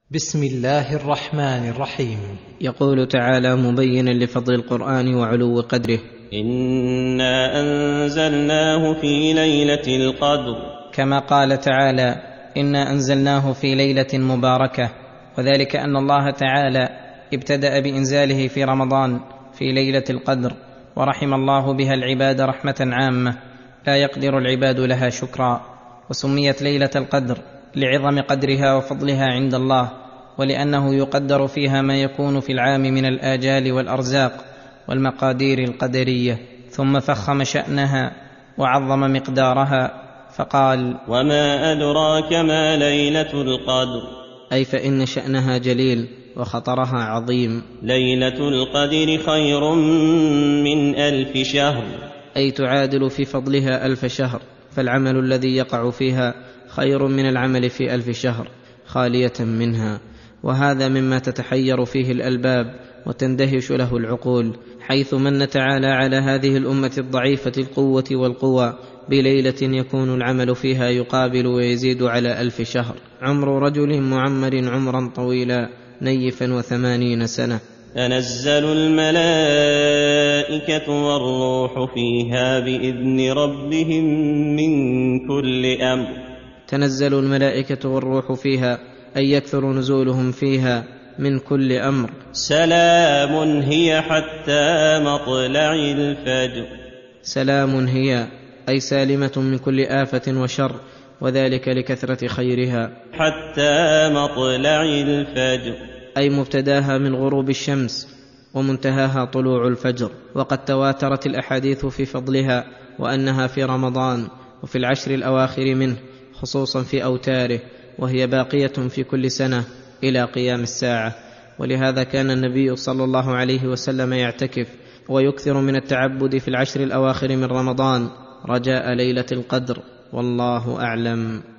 بسم الله الرحمن الرحيم. يقول تعالى مبينا لفضل القرآن وعلو قدره: إنا أنزلناه في ليلة القدر. كما قال تعالى: إنا أنزلناه في ليلة مباركة، وذلك أن الله تعالى ابتدأ بإنزاله في رمضان في ليلة القدر، ورحم الله بها العباد رحمة عامة لا يقدر العباد لها شكرا. وسميت ليلة القدر لعظم قدرها وفضلها عند الله، ولأنه يقدر فيها ما يكون في العام من الآجال والأرزاق والمقادير القدرية. ثم فخم شأنها وعظم مقدارها فقال: وما أدراك ما ليلة القدر. أي فإن شأنها جليل وخطرها عظيم. ليلة القدر خير من 1000 شهر. أي تعادل في فضلها 1000 شهر، فالعمل الذي يقع فيها خير من العمل في 1000 شهر خالية منها. وهذا مما تتحير فيه الألباب وتندهش له العقول، حيث من تعالى على هذه الأمة الضعيفة القوة والقوى بليلة يكون العمل فيها يقابل ويزيد على 1000 شهر. عمر رجل معمر عمرا طويلا نيفا 80 سنة. تنزل الملائكة والروح فيها بإذن ربهم من كل أمر. تنزل الملائكة والروح فيها أي يكثر نزولهم فيها من كل أمر. سلام هي حتى مطلع الفجر. سلام هي أي سالمة من كل آفة وشر، وذلك لكثرة خيرها. حتى مطلع الفجر أي مبتداها من غروب الشمس ومنتهاها طلوع الفجر. وقد تواترت الأحاديث في فضلها، وأنها في رمضان وفي العشر الأواخر منه، خصوصا في أوتاره، وهي باقية في كل سنة إلى قيام الساعة. ولهذا كان النبي صلى الله عليه وسلم يعتكف ويكثر من التعبد في العشر الأواخر من رمضان رجاء ليلة القدر، والله أعلم.